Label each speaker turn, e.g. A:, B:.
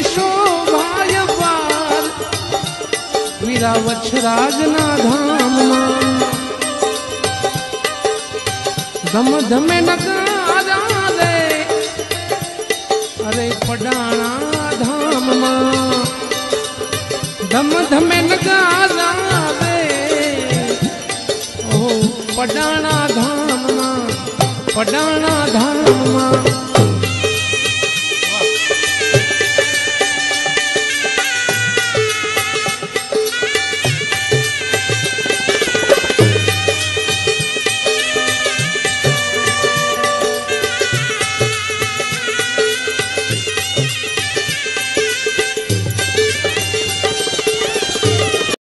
A: शोभाय पार वीरा वछराजना धाम में धम धमे नगारा रे अरे पडाणा धाम में धम धमे नगारा रे ओ पडाणा धाम में पडाणा धाम